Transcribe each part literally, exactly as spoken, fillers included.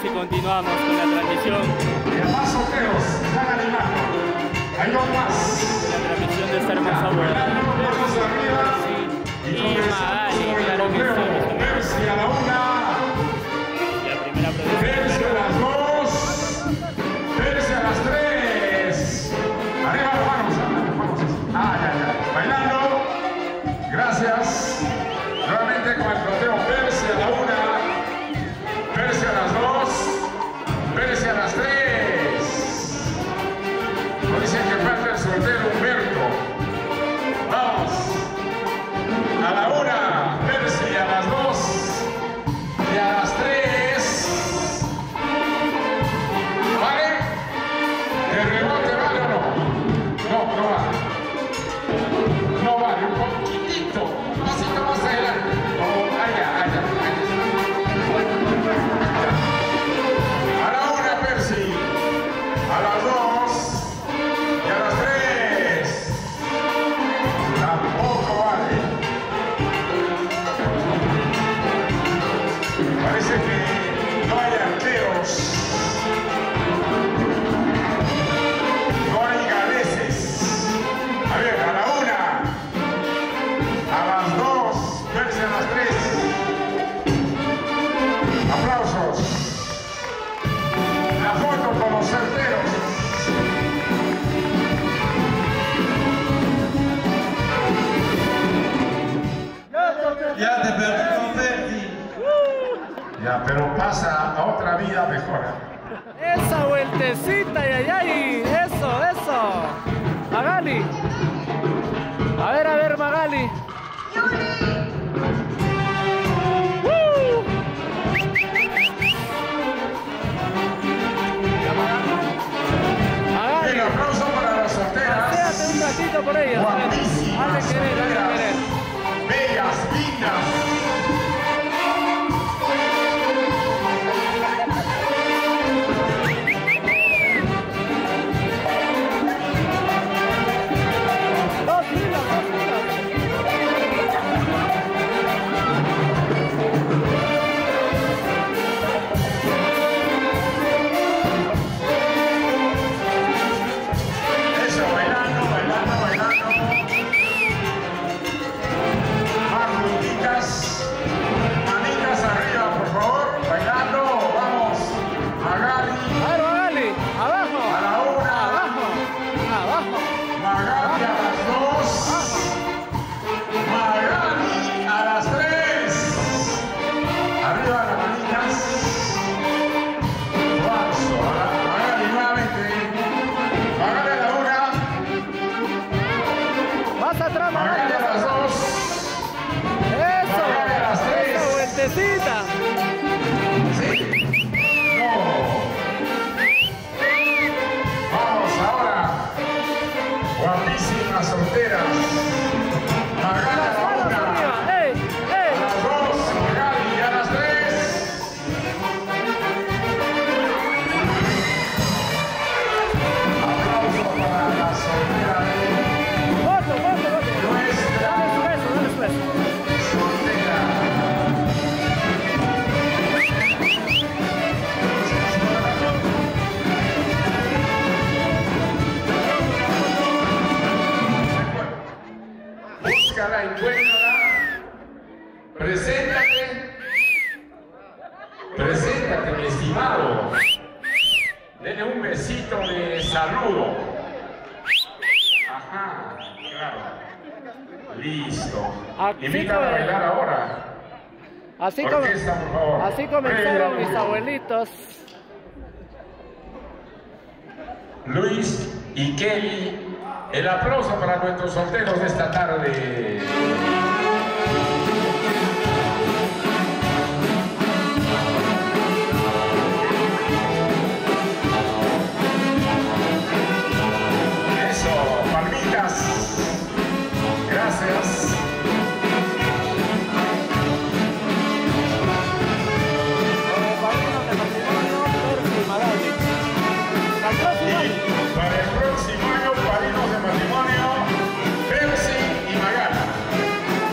y continuamos con la transmisión. Más solteros, están animando. Hay dos más. La transmisión de esta hermosa boda. Y Magali, claro que sí. Percy a la una. La primera producción. Percy a las dos. Percy a las tres. Arriba las manos. Vamos. Ah, ya, ya. Bailando. Gracias. Nuevamente con el troteo. Percy a la una. Percy a las dos. Percy a las tres. No dicen que falta el soltero Humberto. Vamos. A la una, Percy, a las dos y a las tres. ¿Vale? ¿El rebote vale o no? No, no vale. No vale, un poquitito, un pasito más adelante. Oh, allá, allá, allá. A la una, Percy. A las dos y a las tres. Tampoco vale. Parece que no hay arqueros, no hay galeses. A ver, a la una, a las dos, Percy a las tres. Aplausos. La foto con los solteros. Ya te perdí, Percy. Ya, pero pasa a otra vida mejor. Esa vueltecita, ay, ay, ay. Eso, eso. Magali. A ver, a ver, Magali. ¡Woo! Magali. Un aplauso para las solteras. Paséate un ratito por ellas. Guapísimas Hazle querer, hazle solteras. querer. Bellas, lindas. Dos filas, dos filas. Eso, bailando, bailando, bailando. Más juntitas. Manitas arriba, por favor. Bailando, vamos. Magali. A ver, Magali. Abajo. A la una. Abajo. Abajo. Magali a las dos. Magali a las tres. Arriba las manitas. Vamos, Magali nuevamente. Magali a la una. Más atrás, Magali Magali. a las dos. Eso. Magali a las tres. Esa vueltecita. ¿Sí? No. Vamos ahora. Guapísimas solteras. Magali a Las la manos una. arriba. ¡Ey! A ¡Ey! las dos, Magali, a las tres. Aplauso para la soltera de ¡Foto, foto, foto! nuestra Dale su beso, dale su beso. soltera. Búscala, encuéntrala. Preséntate. Preséntate, mi estimado. Denle un besito de saludo. Ajá, claro. Listo. Aquí Invítala a come- bailar ahora. Así, com Orquesta, por favor. así comenzaron Pero- mis abuelitos. Luis y Kelly. El aplauso para nuestros solteros de esta tarde. Eso, palmitas. Gracias. Como padrinos de matrimonio, Percy y Magali. La próxima. Y para el próximo año, padrinos de matrimonio, Percy y Magali.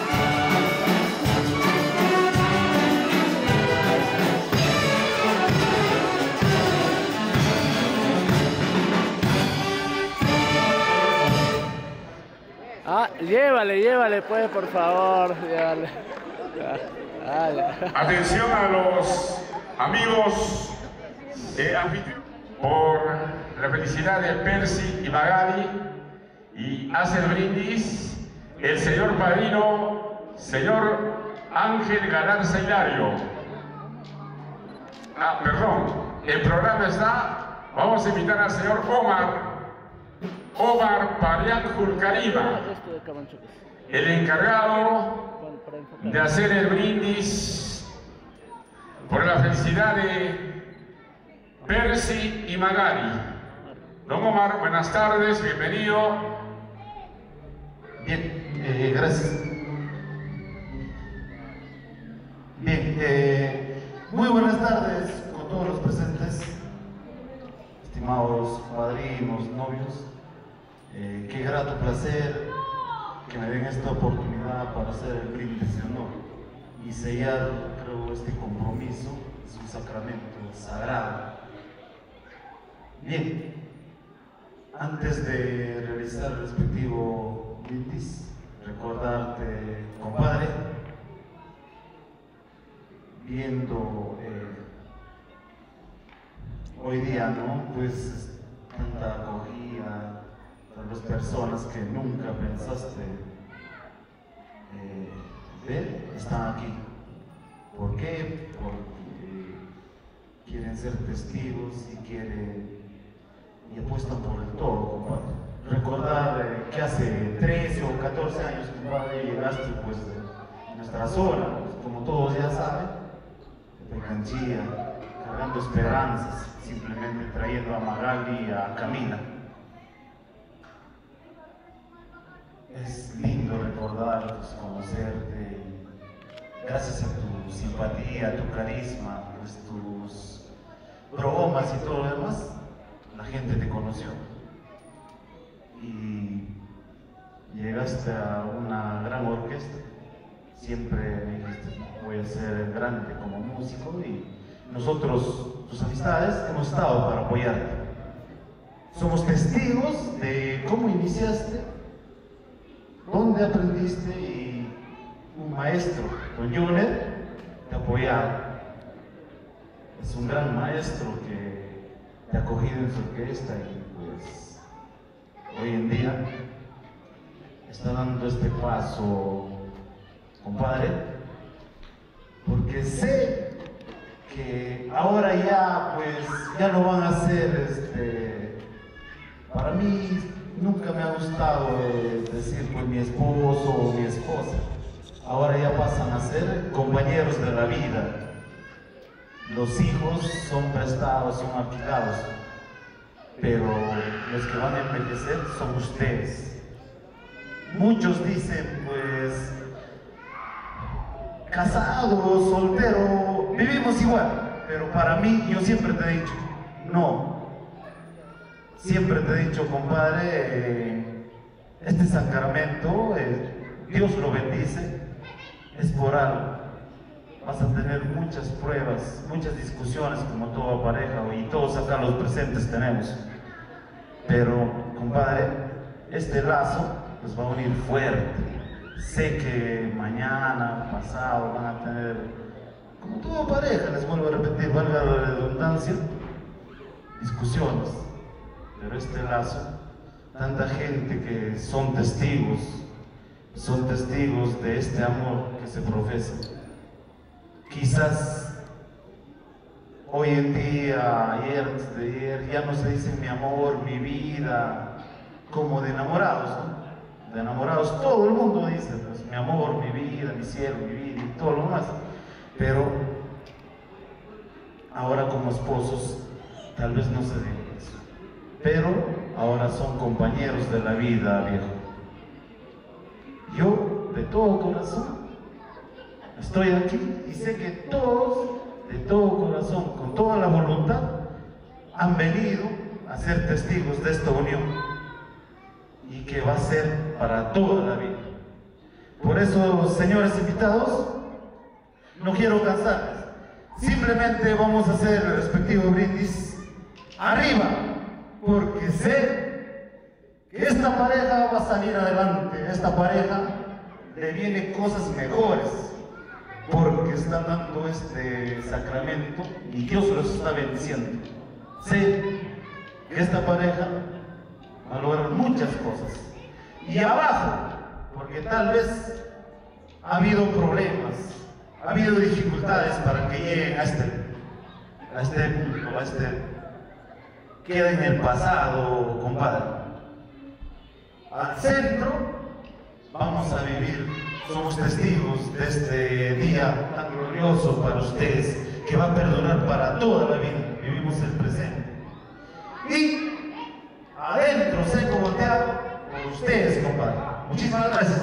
Llévale, llévale, pues, por favor. Llévale. Ah, ya. Atención a los amigos eh, anfitriones por la felicidad de Percy y Magali, y hace el brindis el señor padrino, señor Ángel Galarza Hilario. Ah, perdón, el programa está, vamos a invitar al señor Omar, Omar Parián Julcarima, el encargado de hacer el brindis por la felicidad de Percy y Magali. Don Omar, buenas tardes, bienvenido. Bien, eh, gracias. Bien, eh, muy buenas tardes con todos los presentes, estimados padrinos, novios. Eh, qué grato placer que me den esta oportunidad para hacer el brindis de honor y sellar, creo, este compromiso. Es un sacramento sagrado. Bien, antes de realizar el respectivo brindis, recordarte, compadre, viendo eh, hoy día, ¿no? Pues tanta acogida, tantas personas que nunca pensaste eh, ver, están aquí. ¿Por qué? Porque quieren ser testigos y quieren y apuestan por el todo, compadre. Recordar eh, que hace trece o catorce años, compadre, llegaste pues a nuestra zona, pues, como todos ya saben, de Pecanchía, cargando esperanzas, simplemente trayendo a Magali a Camina. Es lindo recordar, pues, conocerte, y gracias a tu simpatía, a tu carisma, pues, tus bromas y todo lo demás, la gente te conoció y llegaste a una gran orquesta. Siempre me dijiste, voy a ser grande como músico, y nosotros, tus amistades, hemos estado para apoyarte. Somos testigos de cómo iniciaste, dónde aprendiste, y un maestro, don Juner, te apoyaba. Es un gran maestro que te ha acogido en su orquesta y pues hoy en día está dando este paso, compadre, porque sé que ahora ya pues ya no van a ser, este, para mí nunca me ha gustado eh, decir pues mi esposo o mi esposa, ahora ya pasan a ser compañeros de la vida. Los hijos son prestados, son alquilados, pero los que van a envejecer son ustedes. Muchos dicen, pues, casado, soltero, vivimos igual, pero para mí, yo siempre te he dicho, no. Siempre te he dicho, compadre, eh, este sacramento, eh, Dios lo bendice, es por algo. Vas a tener muchas pruebas, muchas discusiones como toda pareja, y todos acá los presentes tenemos. Pero, compadre, este lazo los va a unir fuerte. Sé que mañana, pasado, van a tener, como toda pareja, les vuelvo a repetir, valga la redundancia, discusiones. Pero este lazo, tanta gente que son testigos, son testigos de este amor que se profesa. Quizás hoy en día, ayer, antes de ayer, ya no se dice mi amor, mi vida, como de enamorados, ¿no? De enamorados, todo el mundo dice, pues, mi amor, mi vida, mi cielo, mi vida y todo lo demás. Pero ahora como esposos, tal vez no se diga eso. Pero ahora son compañeros de la vida, viejo. Yo, de todo corazón, estoy aquí y sé que todos, de todo corazón, con toda la voluntad, han venido a ser testigos de esta unión y que va a ser para toda la vida. Por eso, señores invitados, no quiero cansarles. Simplemente vamos a hacer el respectivo brindis arriba, porque sé que esta pareja va a salir adelante, esta pareja le viene cosas mejores, porque están dando este sacramento y Dios los está bendiciendo. Sé que esta pareja va a lograr muchas cosas. Y abajo, porque tal vez ha habido problemas, ha habido dificultades para que lleguen a este, a este punto, a este, queda en el pasado, compadre. Al centro vamos a vivir, somos testigos de este día tan glorioso para ustedes, que va a perdurar para toda la vida. Vivimos el presente. Y adentro, seco volteado, por ustedes, compadre. Muchísimas gracias.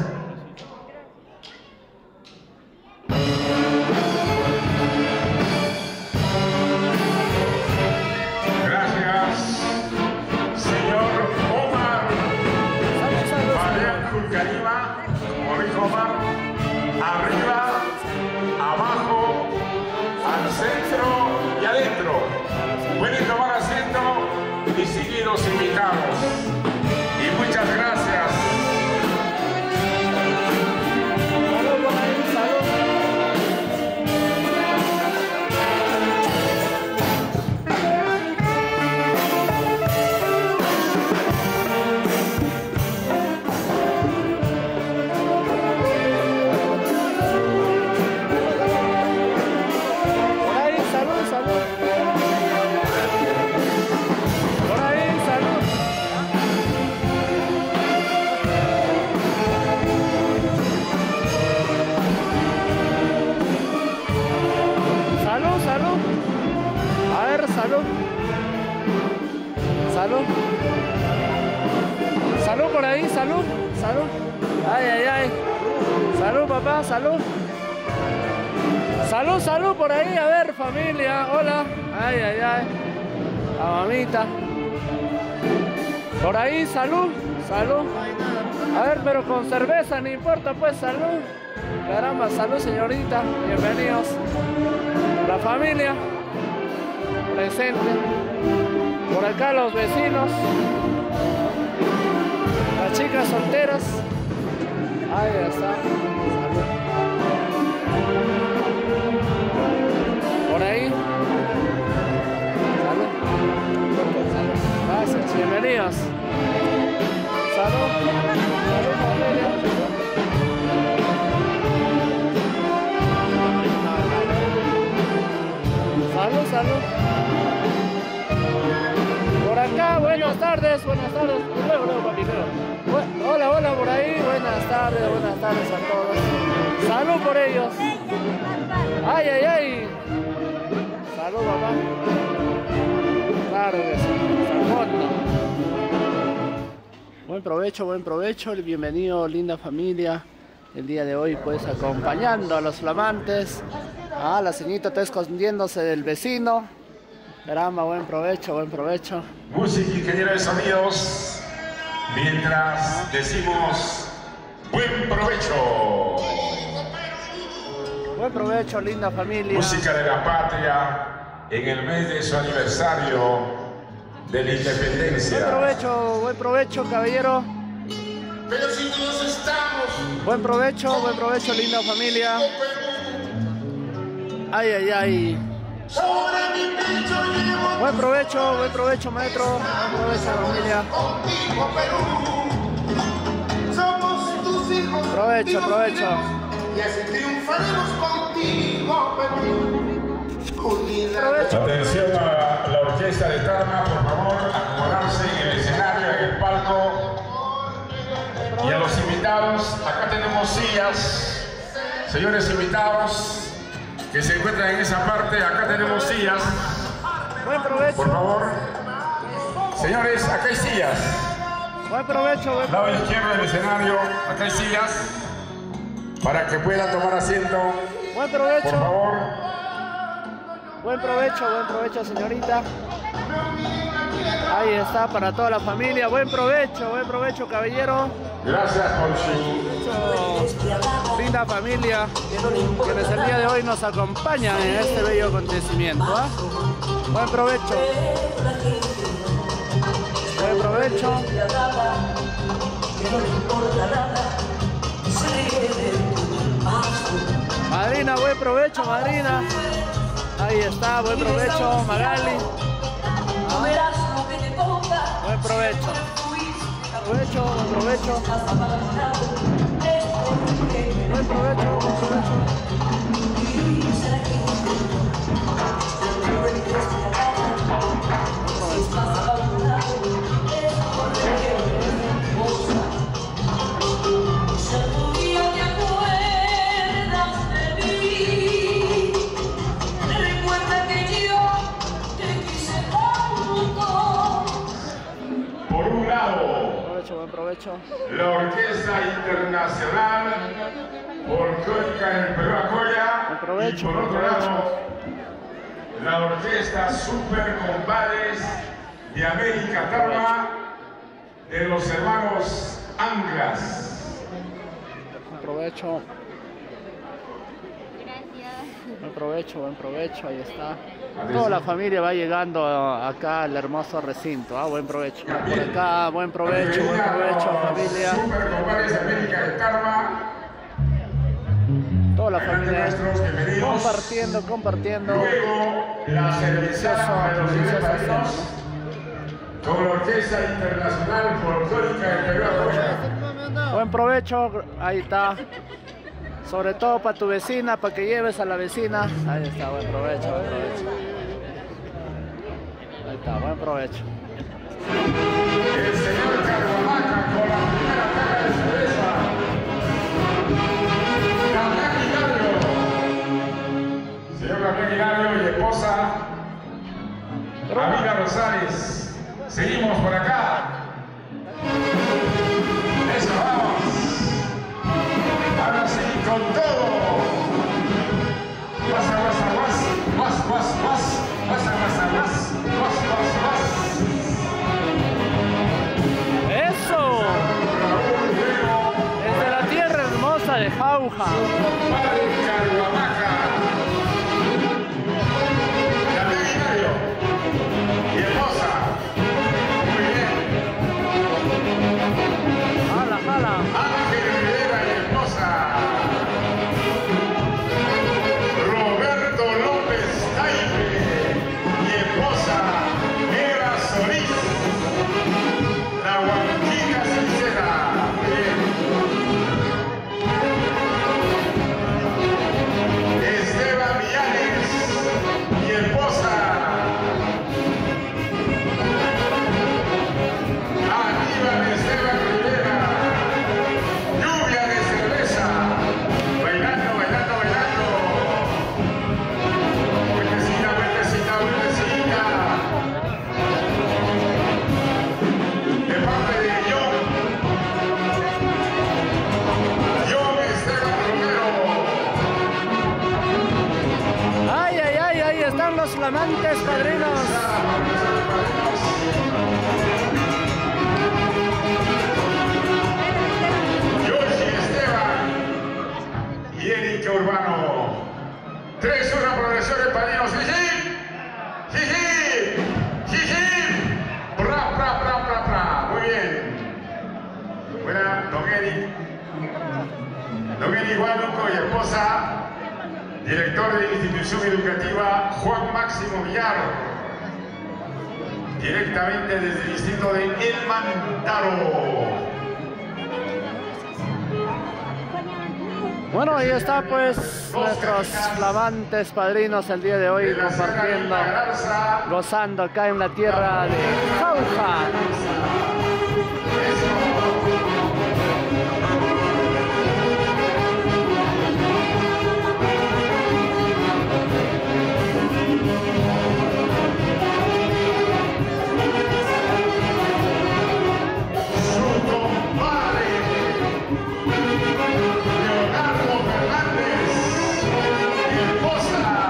Gracias, señor Omar. Fabián Culcariba, como dijo Omar, arriba, abajo, al centro y adentro. Pueden tomar asiento y seguir los invitados. Y muchas gracias. Salud. Salud. Salud por ahí, salud. Salud. Ay, ay, ay. Salud, papá, salud. Salud, salud por ahí. A ver, familia. Hola. Ay, ay, ay. La mamita. Por ahí, salud. Salud. A ver, pero con cerveza, no importa, pues, salud. Caramba, salud, señorita. Bienvenidos. La familia presente. Por acá los vecinos. Las chicas solteras. Ahí está. Salud. Por ahí. Salud. Salud. Gracias, bienvenidos. Salud. Salud, familia. Salud, salud. Por acá, buenas tardes, buenas tardes. Luego, luego, papi, luego. Hola, hola, por ahí. Buenas tardes, buenas tardes a todos. Salud por ellos. Ay, ay, ay. Salud, papá. Claro que sí. Salud. Buen provecho, buen provecho. Bienvenido, linda familia. El día de hoy, pues, acompañando a los flamantes. Ah, la señorita está escondiéndose del vecino. Caramba, buen provecho, buen provecho. Música, ingeniero de sonidos. Mientras decimos buen provecho. Buen provecho, linda familia. Música de la patria en el mes de su aniversario de la independencia. Buen provecho, buen provecho, caballero. Pero si todos estamos. Buen provecho, buen provecho, linda familia. Ay, ay, ay. Buen provecho, buen provecho, maestro. Buen provecho, familia. Provecho, provecho. Y así triunfaremos contigo, Perú. Atención a la orquesta de Tarma, por favor, acomodarse en el escenario, en el palco. Y a los invitados, acá tenemos sillas. Señores invitados que se encuentran en esa parte, acá tenemos sillas. Buen provecho. Por favor. Señores, acá hay sillas. Buen provecho, buen Lado provecho. izquierdo del escenario, acá hay sillas. Para que puedan tomar asiento. Buen provecho. Por favor. Buen provecho, buen provecho, señorita. Ahí está, para toda la familia. Buen provecho, buen provecho, caballero. Gracias por su Linda familia, quienes el día de hoy nos acompañan en este bello acontecimiento. ¿eh? Buen provecho. Buen buen provecho. Madrina, buen provecho, madrina. Ahí está, buen provecho, Magali. Ah, buen provecho. Provecho, buen provecho. Buen provecho, buen provecho. Buen provecho. La Orquesta Internacional Folclórica del Perú Acoya. Buen provecho, y por buen otro provecho. lado, la Orquesta Super Compadres de América Tarma de los hermanos Anglas. Buen provecho. Buen provecho, buen provecho, ahí está. Toda la familia va llegando acá al hermoso recinto. Ah, buen provecho. Por acá, buen provecho, buen provecho, familia. Super Compadres de América de Tarma. Toda la familia compartiendo, compartiendo. Luego, la cerveza de los padrinos con la Orquesta Internacional Folclórica del Perú Acoya. Buen provecho, ahí está. Sobre todo para tu vecina, para que lleves a la vecina. Ahí está, buen provecho, buen provecho. Ahí está, buen provecho. El señor Carhuamaca con la primera caja de cerveza. Gabriel Hilario. Señor Gabriel Hilario y esposa Amina Rosales. Seguimos por acá. Eso, vamos. Ahora sí, con todo. Guasa, guasa, guas, guas, guas, guas, guasa, guasa, guas, guas, guas, guas. ¡Eso! Desde la tierra hermosa de Jauja. Padre Carhuamaca. Gabriel Hilario y esposa. Muy bien. ¡Jala, jala! Ángel Rivera y esposa. Roberto López Taipe y esposa Eva Solís. La Huanquita Sincera. Bien. Esteban Villanes y esposa. Aníbal Esteban Rivera. Lluvia de cerveza. Bailando, bailando, bailando. Vueltecita, vueltecita, vueltecita. De parte de John. John Esteban Romero. ¡Ay, ay, ay! Ahí están los flamantes padrinos. Yoshi Esteban y Erika Urbano. Tres, una progresión de padrinos. ¡Sí, sí! ¡Sí, sí! ¡Sí, sí! ¡Pra, pra, pra, pra, pra! Muy bien. Buena, don Eric. Don Eric Huánuco y esposa. Director de la institución educativa Juan Máximo Villar. Directamente desde el distrito de El Mantaro. Bueno, ahí está pues nuestros flamantes padrinos el día de hoy compartiendo, gozando acá en la tierra de Jauja. Su compadre Leonardo Fernández y esposa.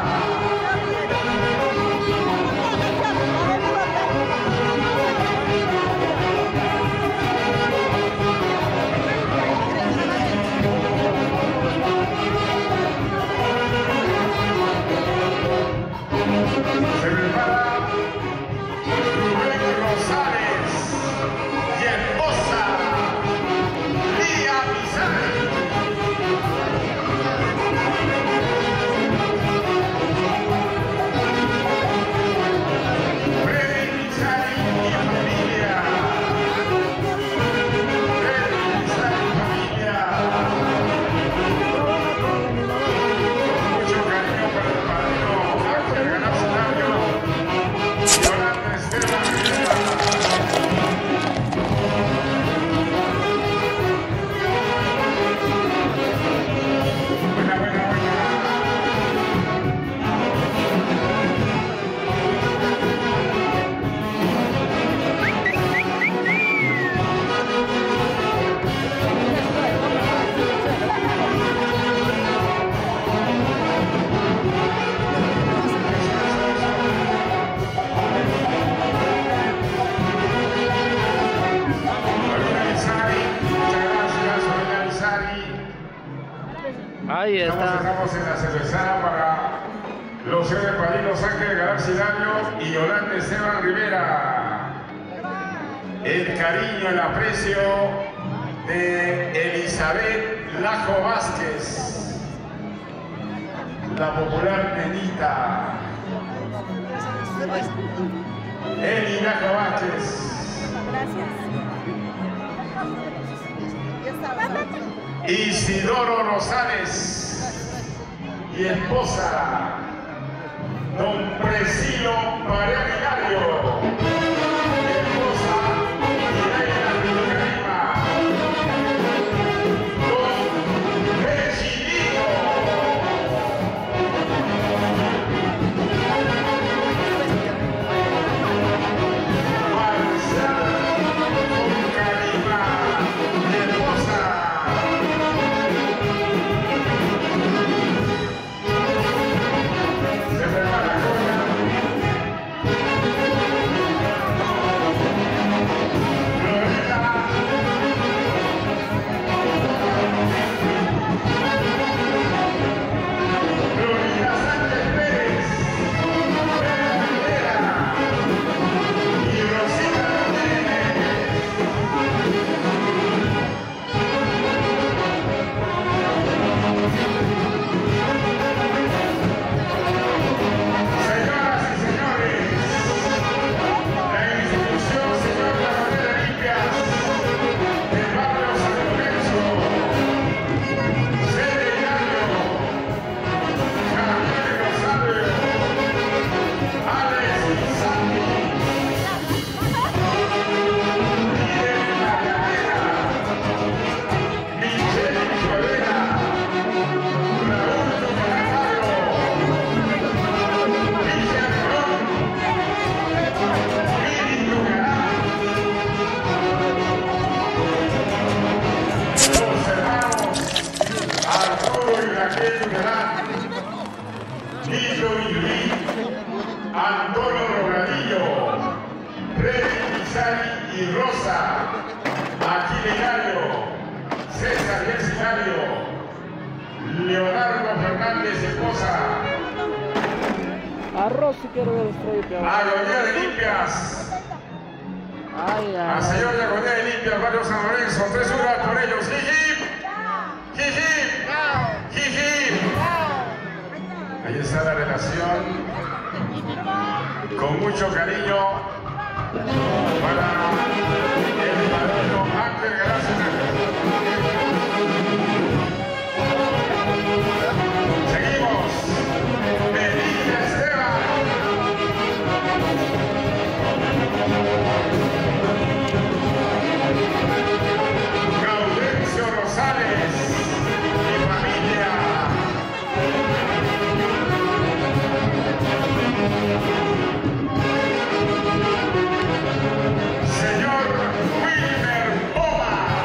Ahí Estamos, está. estamos en la cervezada para los señores padrinos Ángel Galaxy Daño y Yolanda Esteban Rivera. El cariño, el aprecio de Elizabeth Lajo Vázquez, la popular nenita. Eli Lajo Vázquez. Isidoro Rosales y esposa don Presilo Pareja Vicario, esposa Mireia Ricarima, don Reginito, Marcial Carima, esposa. Antonio Rogadillo, Freddy Pizarri y Rosa, Aquilenario, César Yesinario, Leonardo Fernández esposa, Arroz si quiero ver estrella. Agonía de Limpias, Ay, a ay. señor de Agonía de Limpias, Barrio San Lorenzo, tres horas por ellos, jiji, jiji, jiji. Ahí está la relación. Con mucho cariño para el padrino Ángel Galaxy. Seguimos. Benita Esteban. Gaudencio Rosales y familia. Señor Wilmer Poma.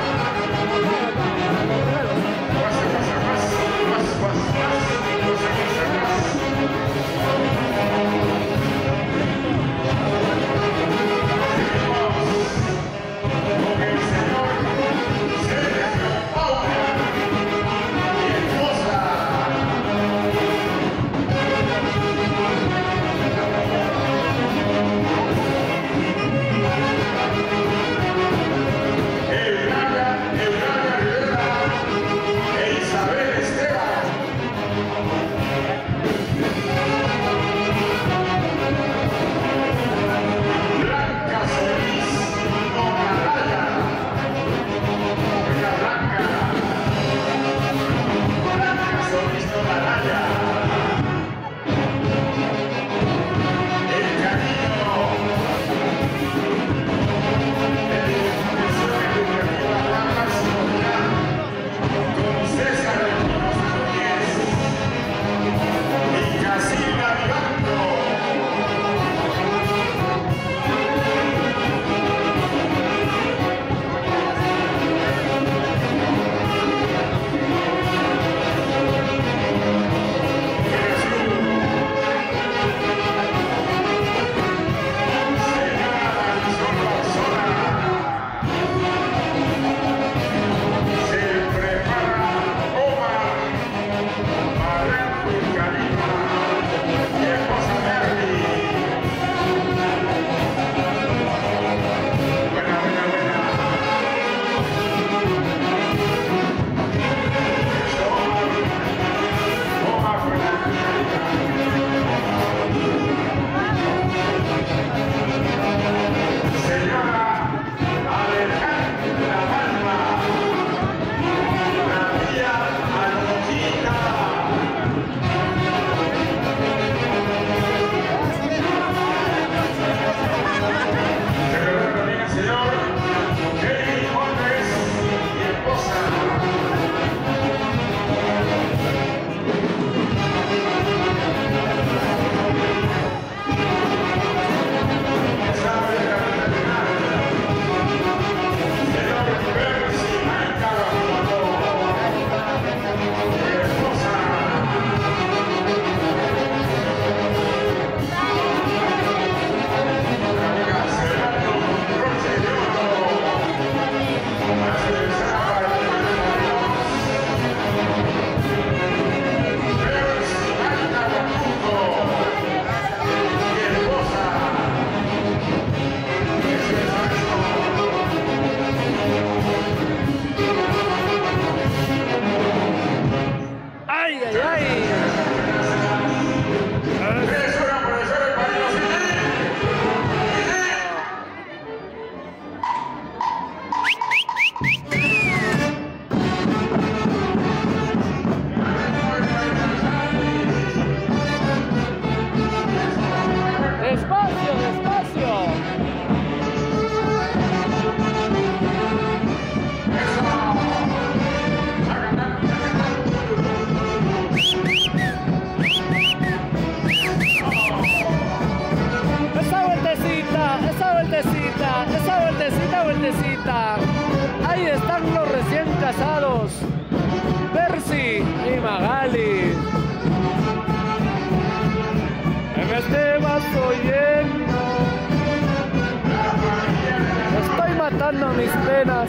vueltecita, esa vueltecita, vueltecita. Ahí están los recién casados, Percy y Magali. En este vaso lleno estoy matando mis penas.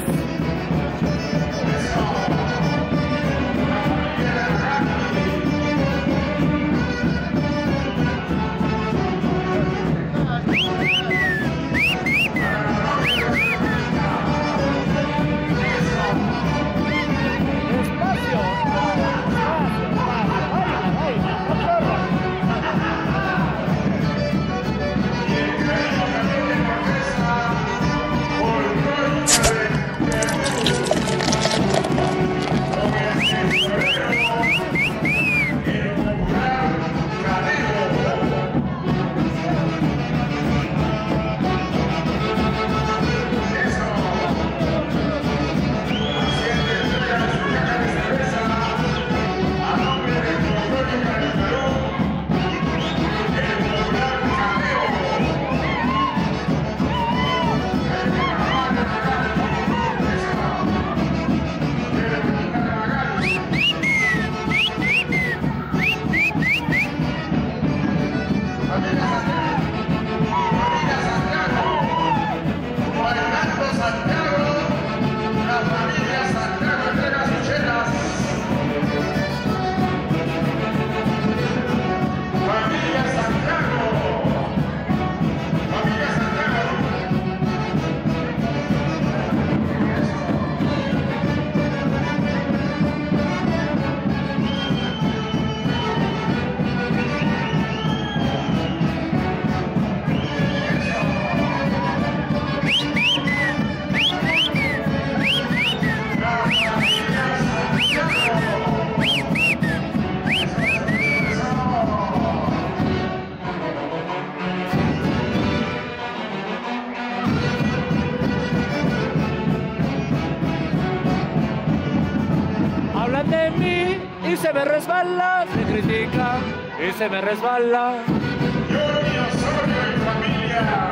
De mí y se me resbala, me critica y se me resbala. Yo y Osorio en familia.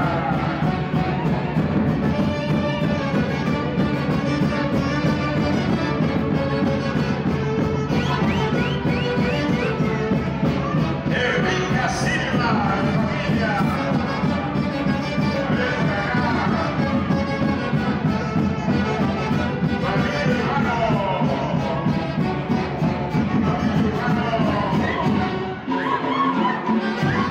Erika Silva en familia. Familia hermano. Thank you.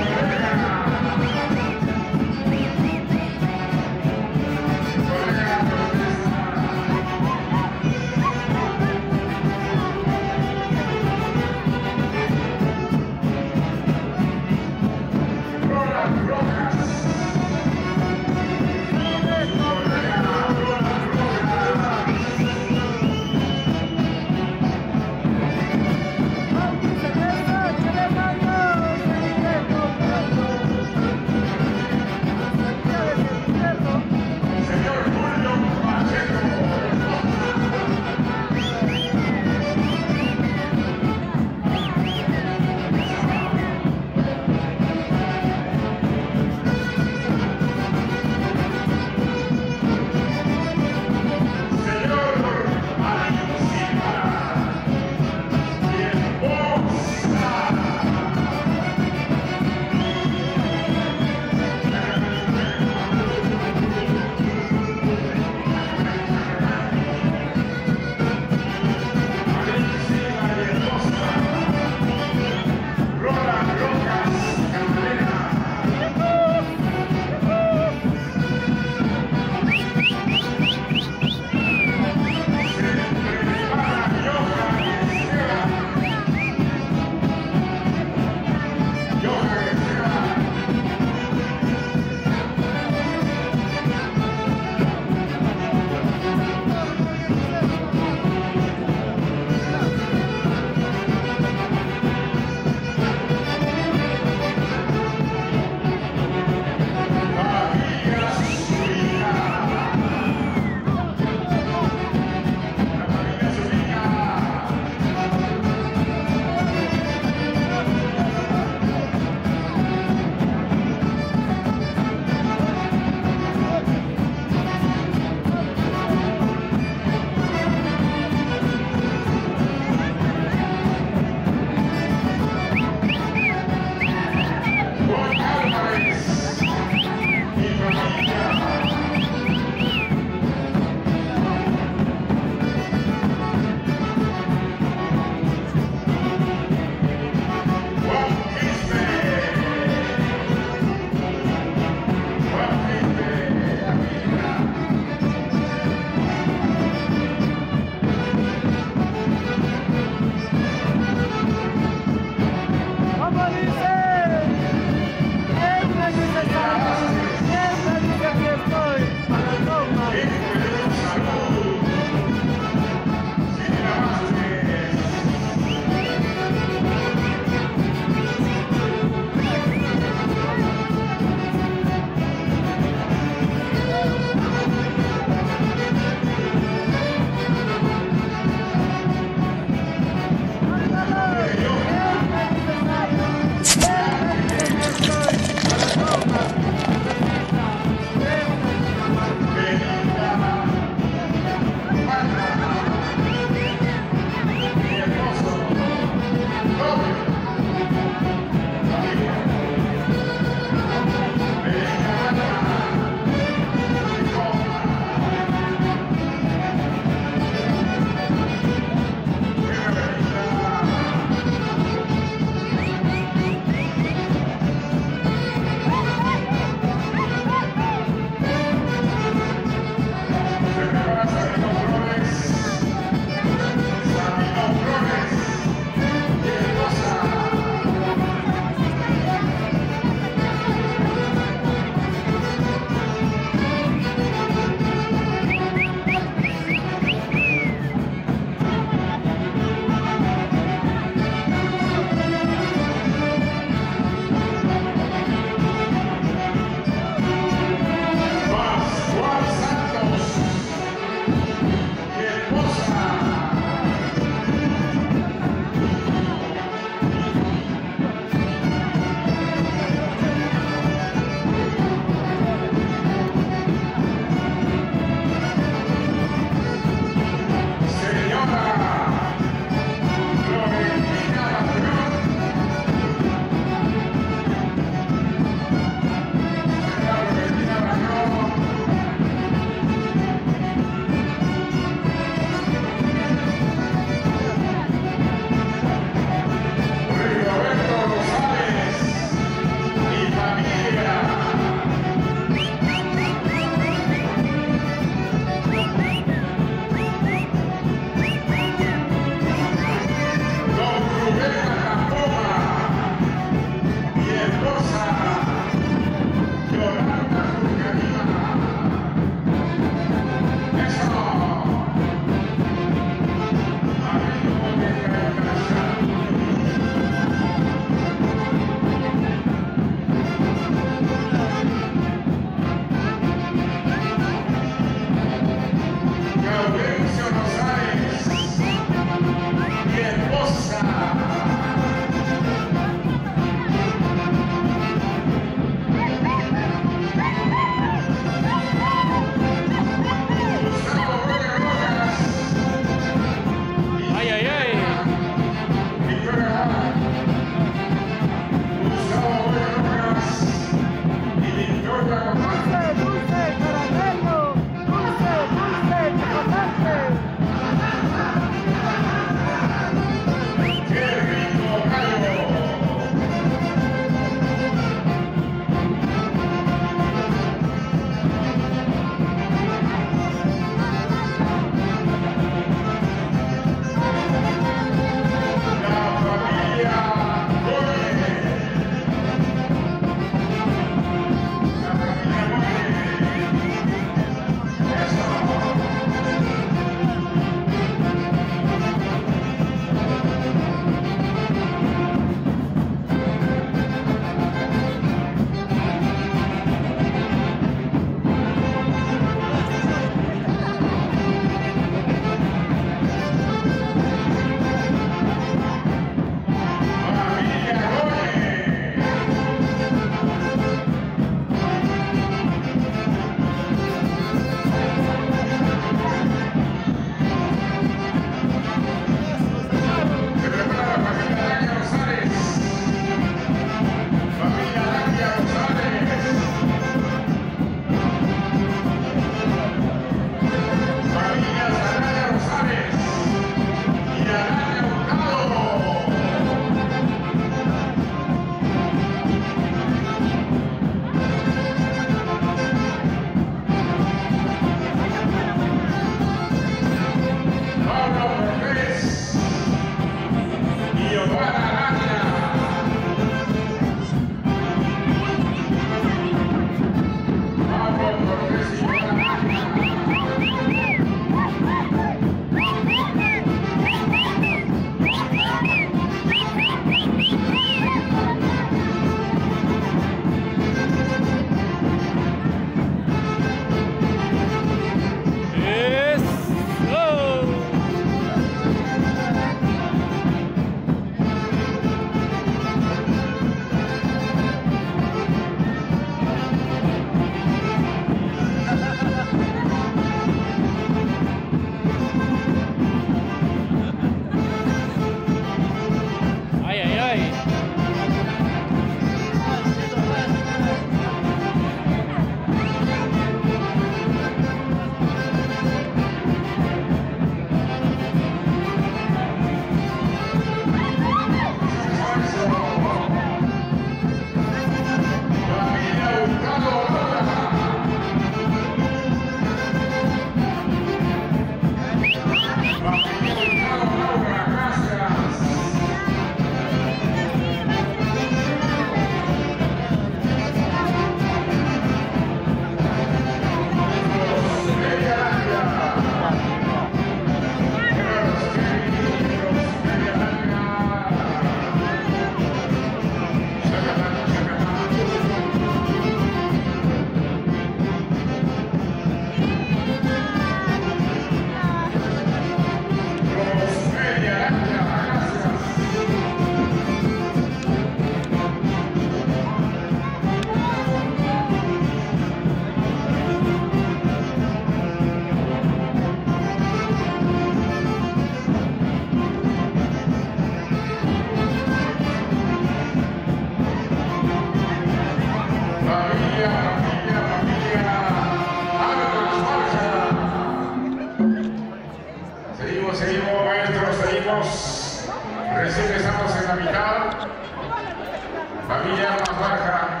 Seguimos, seguimos, maestros, seguimos. Recién estamos en la mitad. Familia más baja.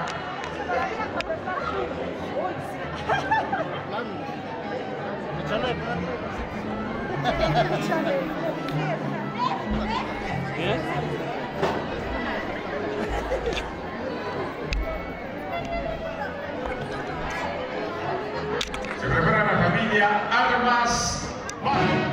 Se prepara la familia Armas Bajas.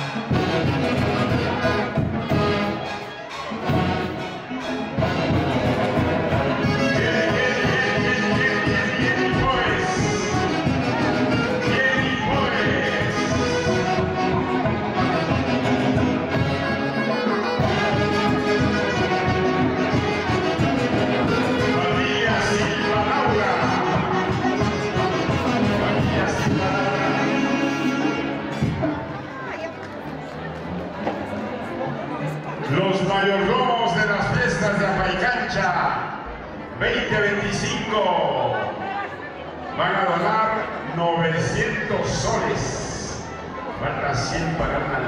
Los mayordomos de las fiestas de Apaycancha veinte veinticinco van a donar novecientos soles. Falta cien para una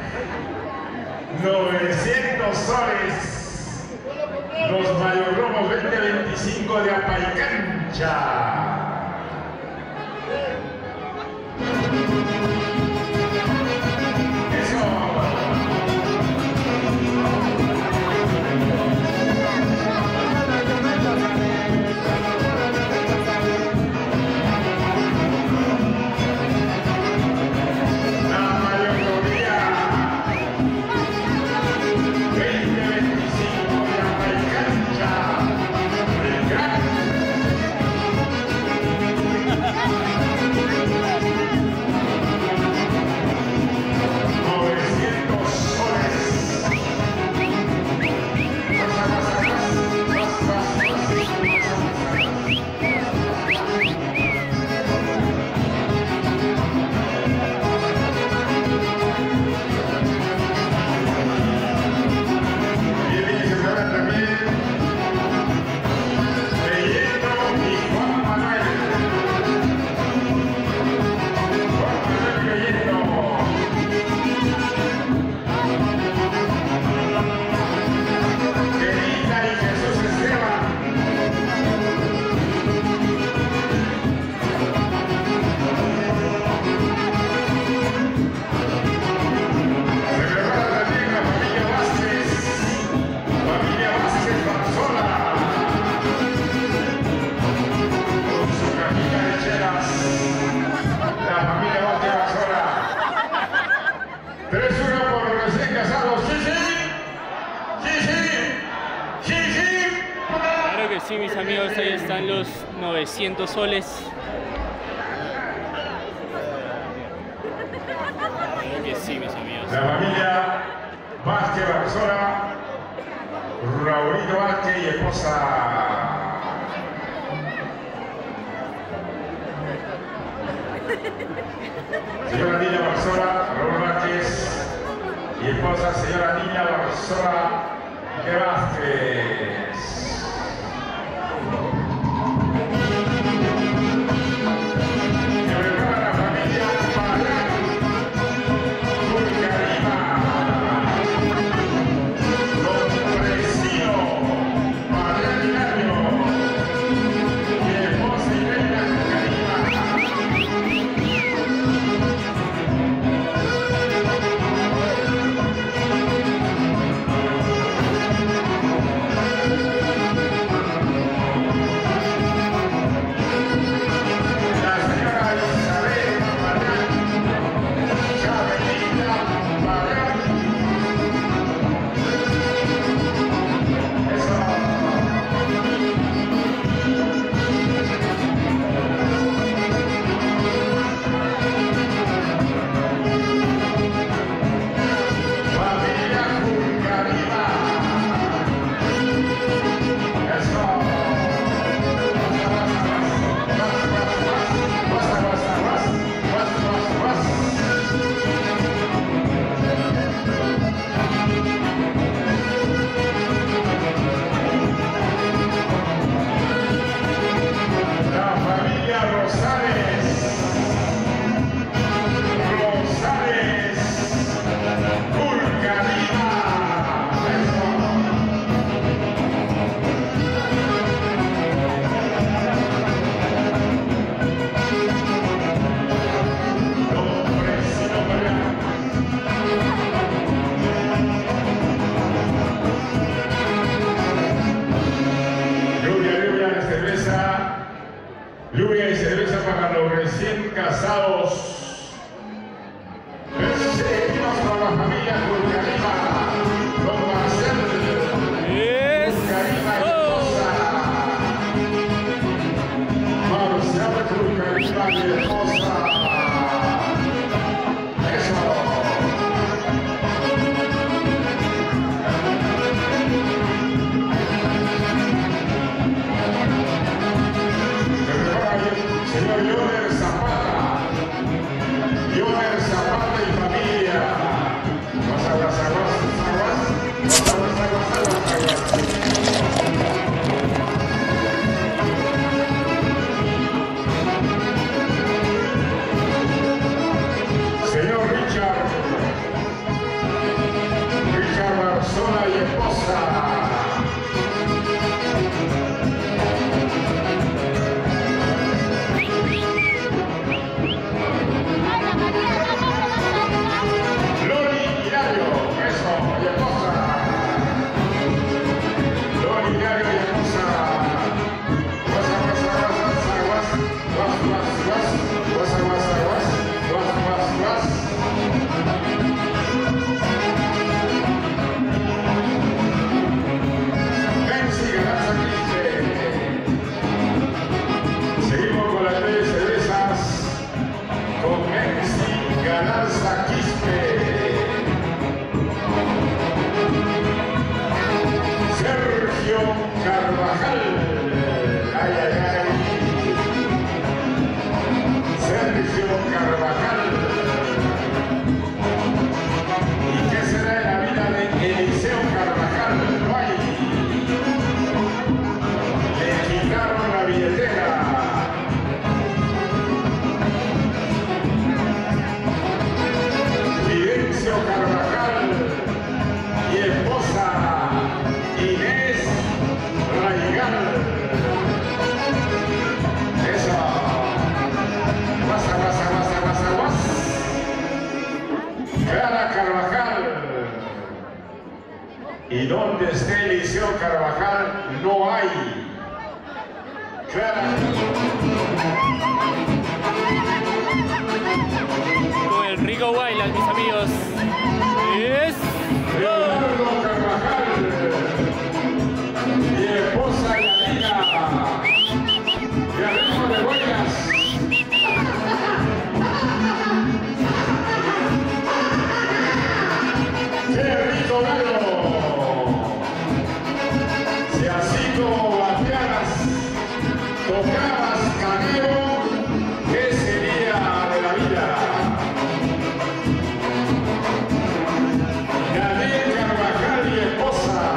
novecientos soles. Los mayordomos veinte veinticinco de Apaycancha. Sí, mis amigos, ahí están los novecientos soles. Creo que sí, mis amigos. La familia Vázquez Barzola, Raulito Vázquez y esposa. Señora Nina Barzola, Raúl Vázquez y esposa, señora Nina Barzola de Vázquez. Y donde esté Eliseo Carvajal no hay. Clara. Con el Rico Guaylas, mis amigos. Es Leonardo Carvajal y esposa Yanina y amigo de Guaylas. ¡Qué rico verlo! Si así como batearas, tocabas caneo, ¿qué sería de la vida? Daniel Carvajal y esposa.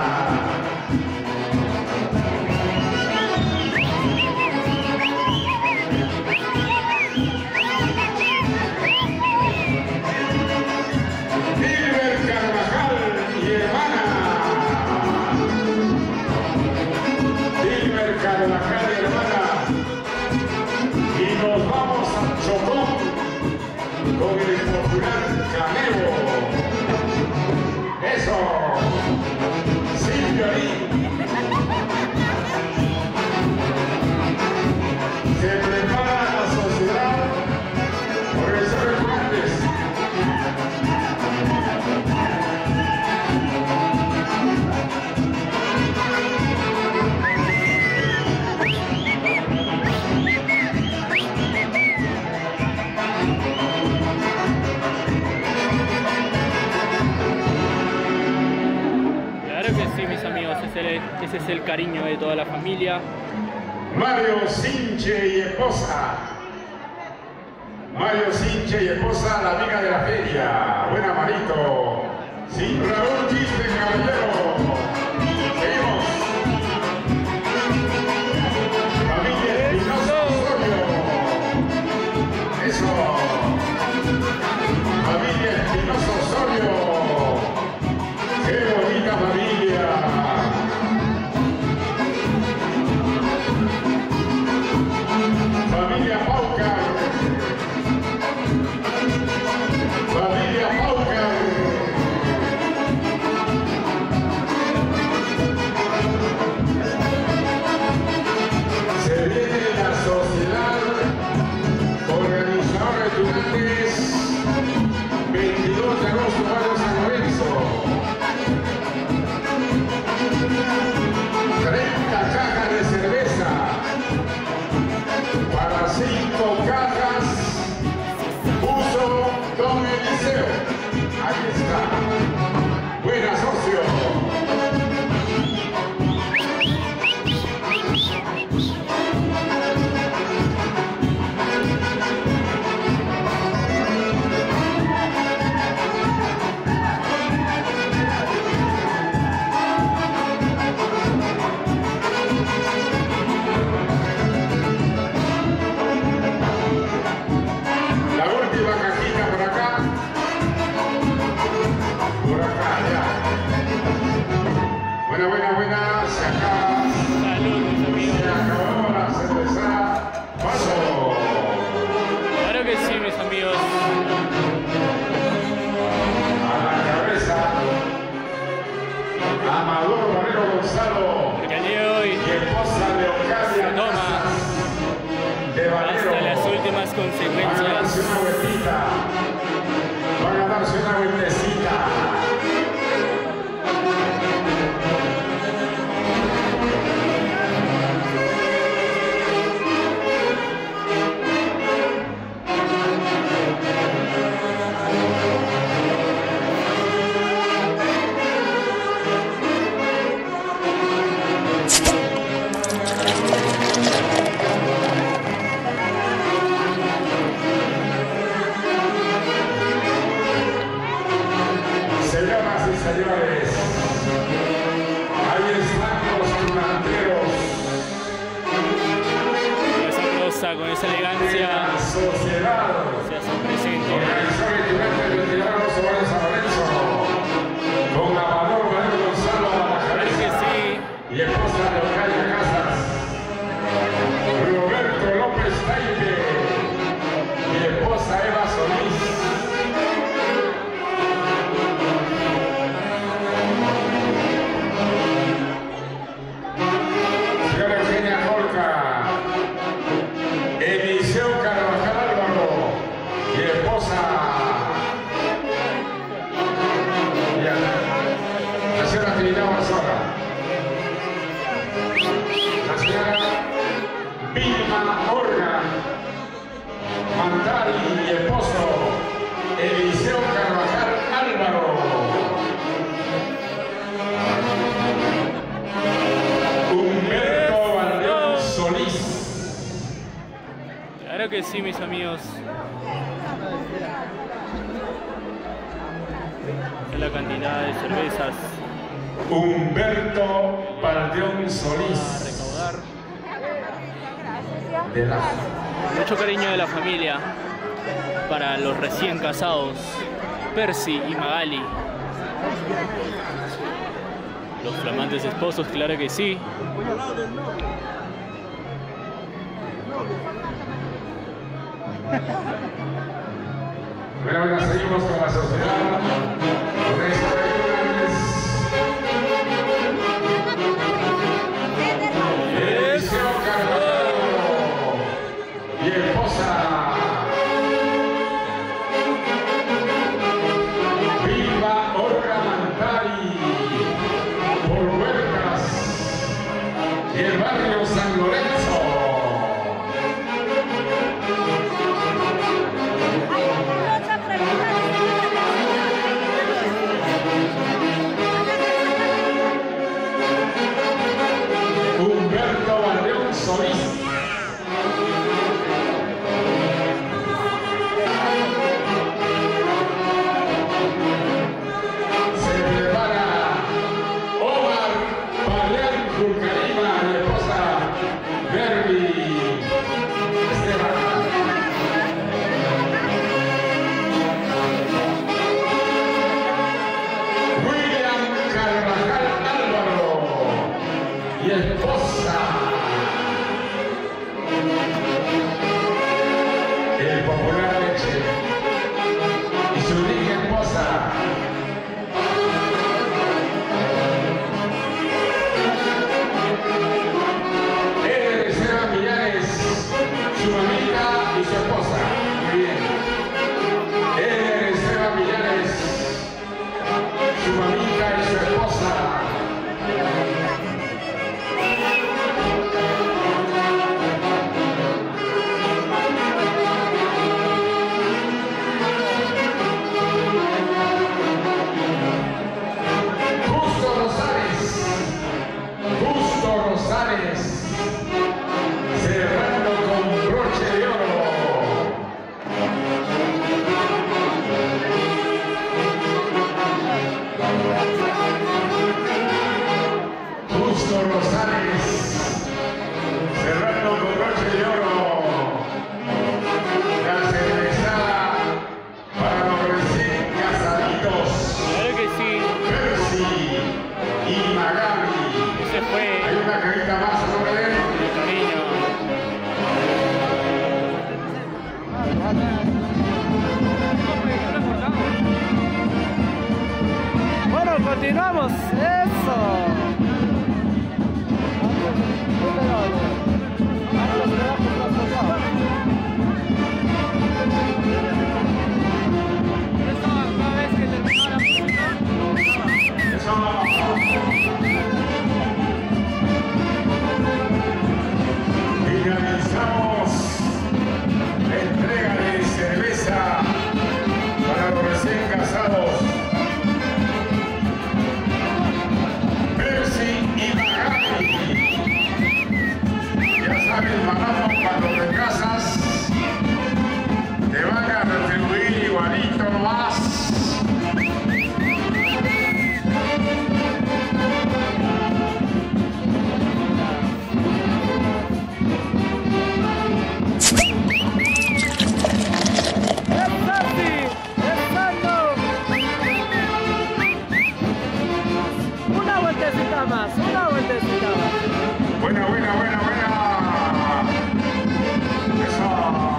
Dilber Carvajal y hermana. Dilber Carvajal y hermana. Y nos vamos a Chocón con el popular Caneo. Eso, sin violín. Se prepara la sociedad por el Cervantes. Claro que sí, mis amigos, ese, ese es el cariño de toda la familia. Mario Sinche y esposa. Mario Sinche y esposa, la amiga de la feria. Buena Marito. Sí, Raúl Quispe, caballero. Seguimos. Familia Espinosa Osorio. Eso. Familia Espinosa Osorio. Qué bonita familia. Familia Paucar. Familia Paucar. Se viene la sociedad organizadora de estudiantes veintidós de agosto, barrio San Lorenzo. treinta cajas de cerveza para cinco cajas. Uso Don Eliseo. Ahí está. Buena socio. La última cajita por acá. Por acá, ya. Buena, buena, buena. Se acaba. Salud, mis amigos. Se acabó la cerveza. Paso. Claro que sí, mis amigos. A la cabeza. Amador Barrero Gonzalo. Porque el día de hoy, Y esposa de Ocadia toma. Casas de Valero. hasta las últimas Van a darse consecuencias. una vueltita. Van a darse una vueltecita. Señoras y señores, ahí están los delanteros Con esa prosa, con esa de elegancia, la sociedad. se hacen presente. Organizó el estudiante de veterano Sobares San Lorenzo, con Amador Barrero Gonzalo a la Claro que cabeza sí. y esposa de Ocadia Casas, Roberto López Taide y esposa Eva Solís. Barzola. La señora Vilma Orga Mantari y esposo Eliseo Carvajal Álvaro. Humberto Valdeón Solís. Claro que sí, mis amigos. La cantidad de cervezas. Humberto Valdeón Solís. A recaudar. De la... Mucho cariño de la familia para los recién casados, Percy y Magali. Los flamantes esposos, claro que sí. Bueno, bueno, seguimos con la sociedad. Eliseo Carvajal y esposa Vilma Orga Mantari por Huertas y el barrio San Lorenzo. Humberto Valdeón Solís. Se prepara Omar Paleán Julcarima y esposa Berbi Esteban. William Carvajal Álvaro y esposa. El popular leche y su única esposa. Eder Esteban Millares, su mamita y su esposa. Muy bien. Eder Esteban Millares, su mamita y su esposa. Justo Rosales, Justo Rosales, cerrando con broche de oro. Justo Rosales, cerrando con broche de oro. La cervezada para los recién casaditos. Claro que sí. Percy y Magali. Ese fue Hay una carita más, ¿no me ven? el cariño. Bueno, continuamos. Eso. Finalizamos la entrega de cerveza para los recién casados Percy y Magali. Ya saben, mamá, cuando te casas te van a retribuir igualito más. Una vueltecita más, una vueltecita más. Buena, buena, buena, buena. Eso.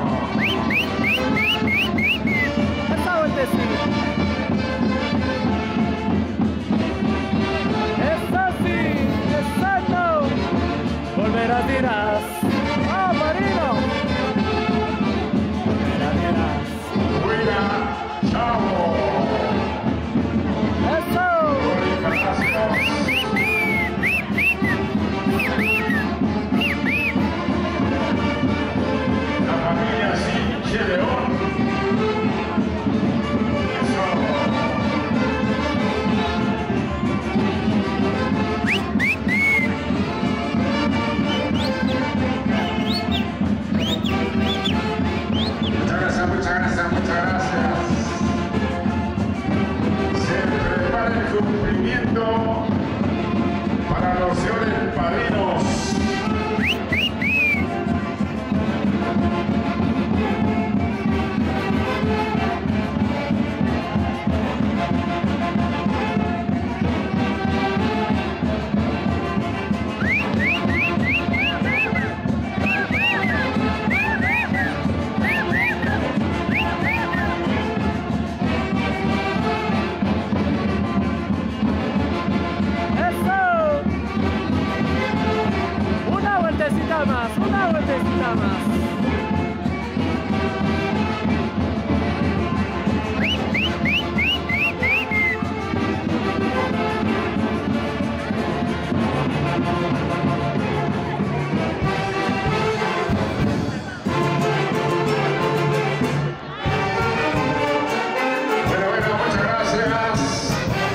Esa vueltecita. Esa sí, esa no. Volverás, dirás. ¡Ah, Marino! Volverás, dirás. Buena, chavo. ¡Eso! Por el bonito para los señores padrinos. Más, una vueltecita más. Bueno, bueno, muchas gracias.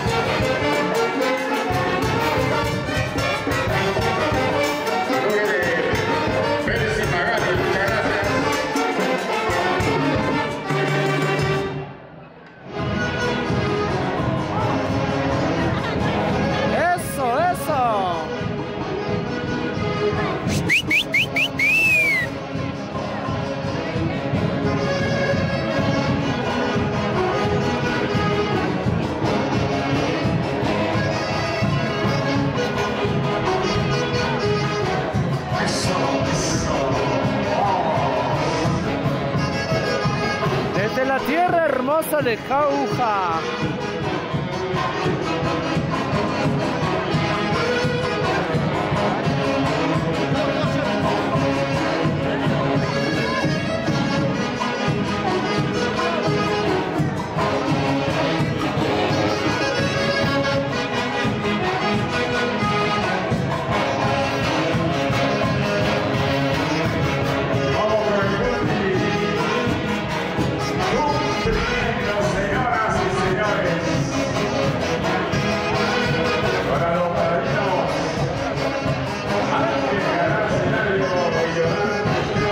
Desde la tierra hermosa de Jauja. Señoras y señores, para los padrinos, Ángel Garcinario y Yolanda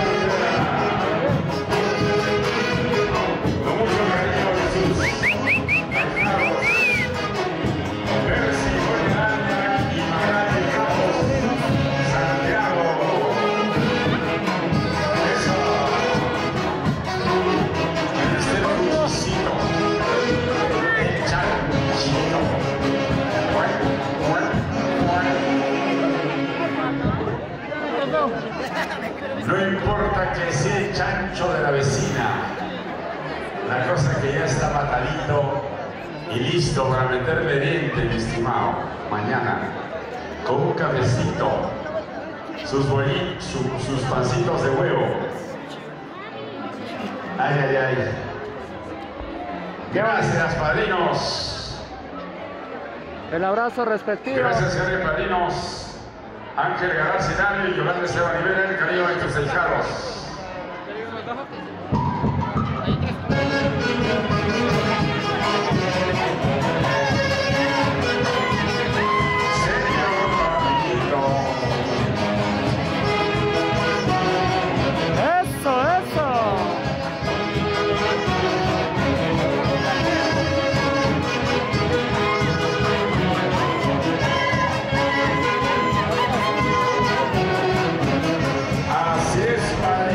con mucho cariño de sus ahijados, Percy Buenaña y Magali Campos, Santiago. Eso. En este luchicito, el chanchito. No importa que sea el chancho de la vecina, la cosa es que ya está matadito y listo para meterle diente, mi estimado. Mañana, con un cafecito, sus, bollitos, su, sus pancitos de huevo. Ay, ay, ay. Gracias, padrinos. El abrazo respectivo. Gracias, señores padrinos. Ángel Garcinario y Yolanda Esteban Rivera, el cariño de tus ahijados. Señor Paquito. Eso, eso. Así es, padre.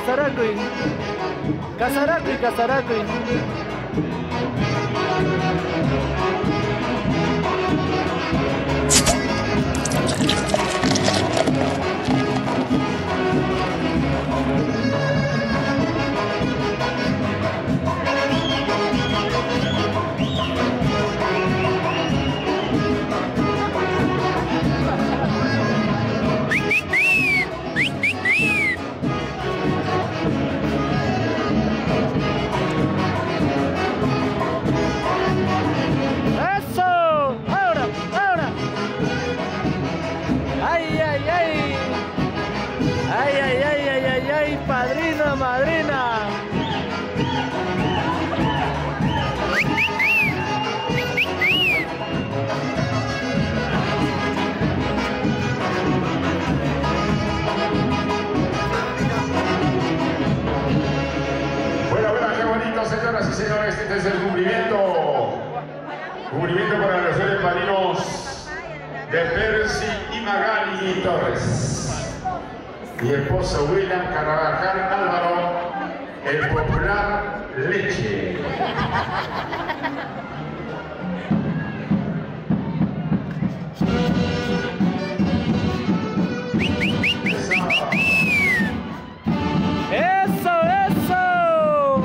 Casaracui. Casaracui, Casaracui. Padrino, madrina. Bueno, bueno, qué bonito, señoras y señores. Este es el cumplimiento. Cumplimiento para los seres padrinos de Percy y Magali Torres. Y el esposo William Carvajal Álvaro, el popular Leche. Eso, eso.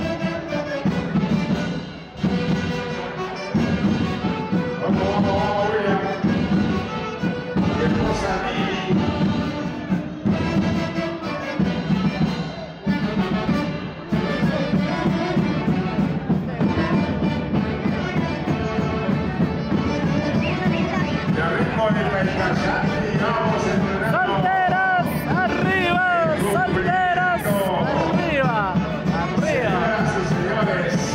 Vamos, vamos, vamos, William. Y esposa Lili. Solteras, arriba, solteras, arriba, arriba. Señoras y señores.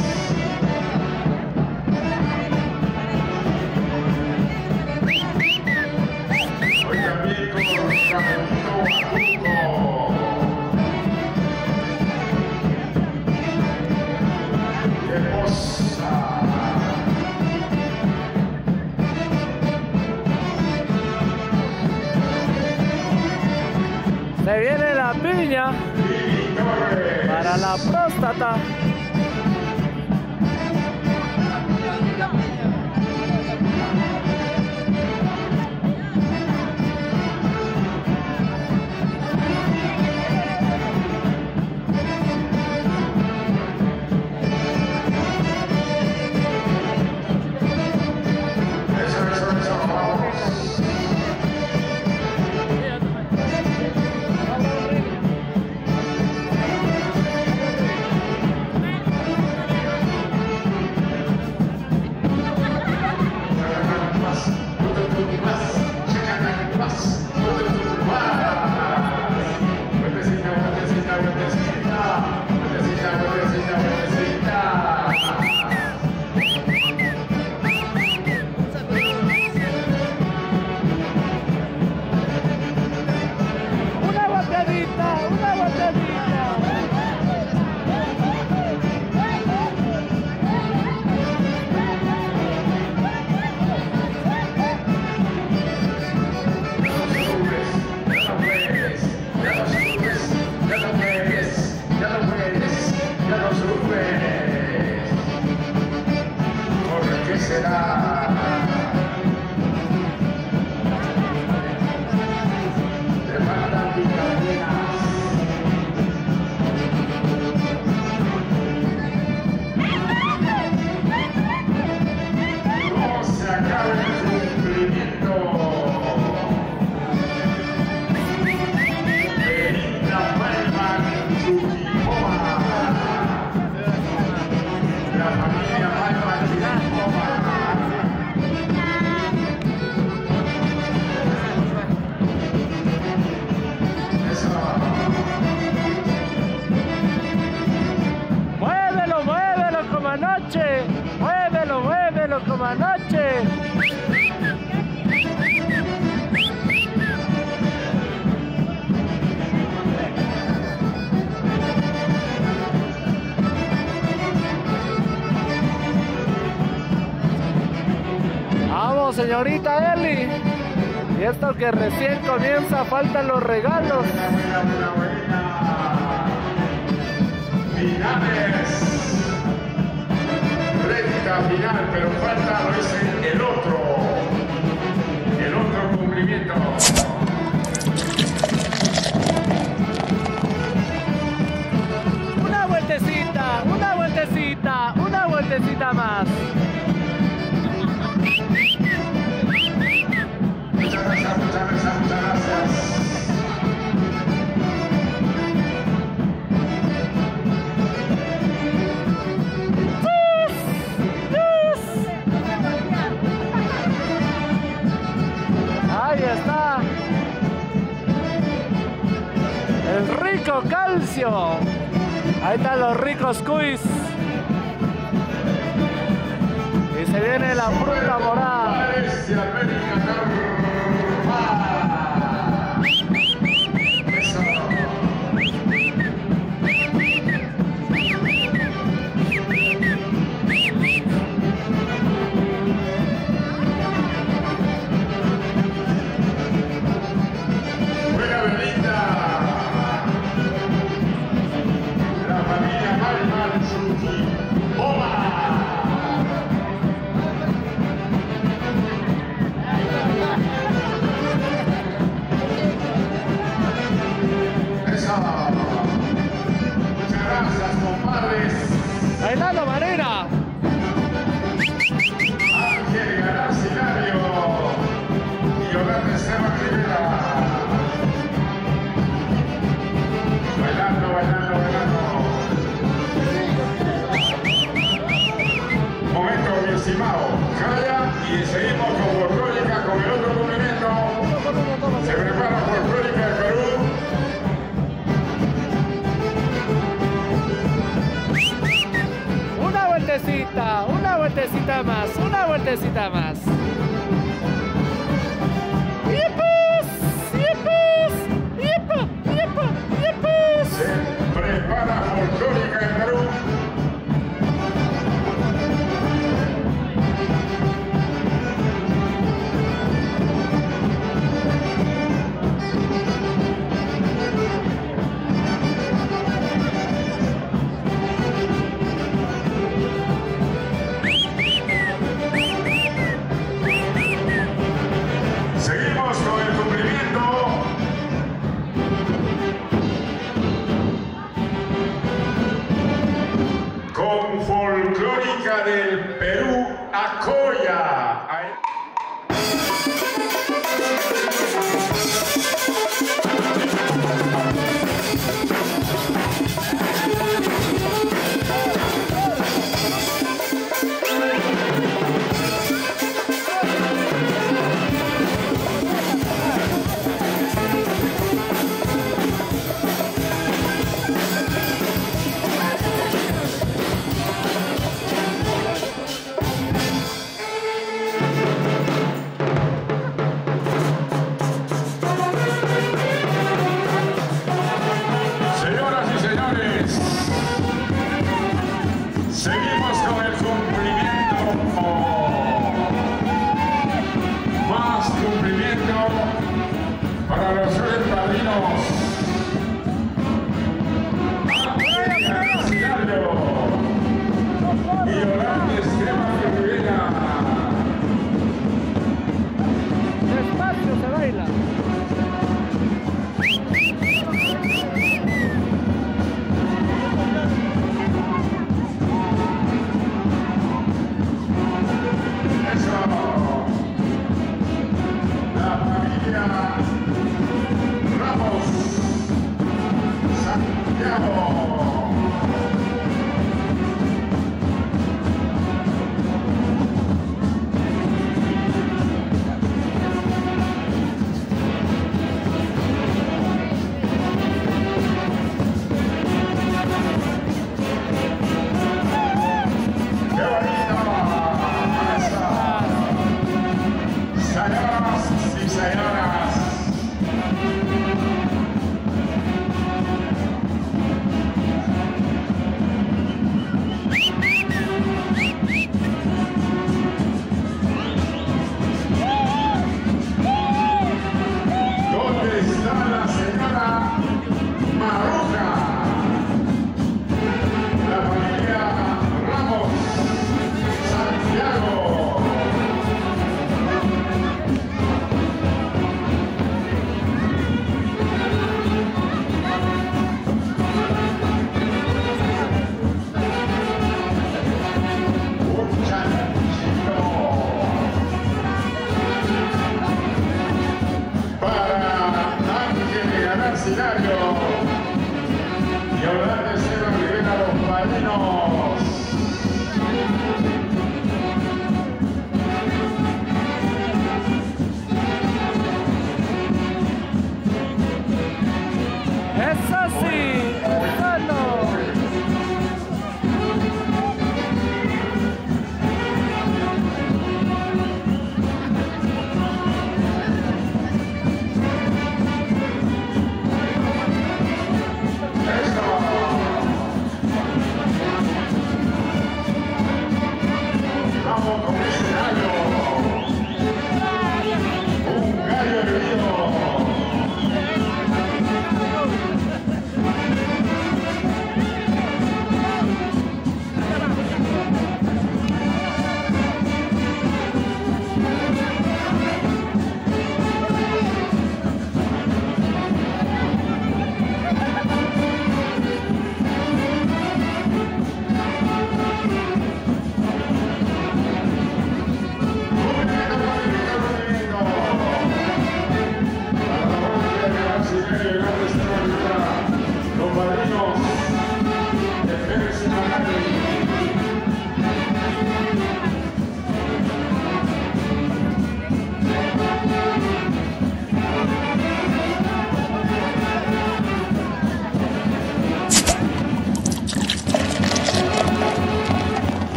Hoy también con nuestro amigo esposa. Se viene la piña para la próstata. Eso, eso, eso, vamos. Una botadita, una botadita. Será te faltan vitaminas. No se acaba el cumplimiento. Benita Palma Chuquipoma. La familia Palma Chuquipoma. Muévelo, muévelo como anoche. Muévelo, muévelo como anoche. Vamos, señorita Eli. Y esto que recién comienza, faltan los regalos. Buena, buena, buena. finales. Recta final, pero falta ese, el otro. El otro cumplimiento. Una vueltecita, una vueltecita, una vueltecita más. Muchas gracias, muchas gracias, muchas gracias. Ahí está. El rico calcio. Ahí están los ricos cuis. Y se viene la fruta morada. Parece América Normal. Eso. Buena velita. La familia Malman Suki. ¡Hola! Muchas gracias, compadres. Bailando Marina. Ángel Garcilario y Yolanda Esteban Rivera. Bailando, bailando, bailando. Momento, mi estimado. Calla y seguimos con Folclórica con el otro movimiento. Se prepara Folclórica de Perú. Una vueltecita, una vueltecita más, una vueltecita más. ¡Yipus! ¡Yipus! ¡Yipu! ¡Yipu! ¡Yipus! Se prepara Folclórica de Perú. Seguimos con el cumplimiento.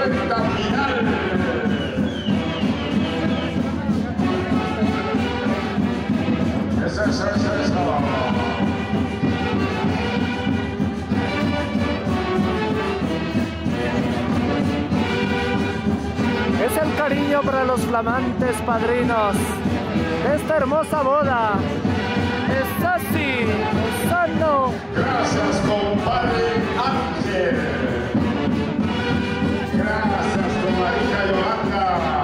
recta final. Eso, eso, eso, eso. Es el cariño para los flamantes padrinos de esta hermosa boda. Es así, es sano. Gracias, compadre Ángel. Gracias, comadrita Yolanda.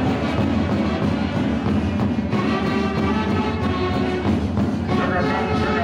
Gracias.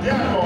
Santiago.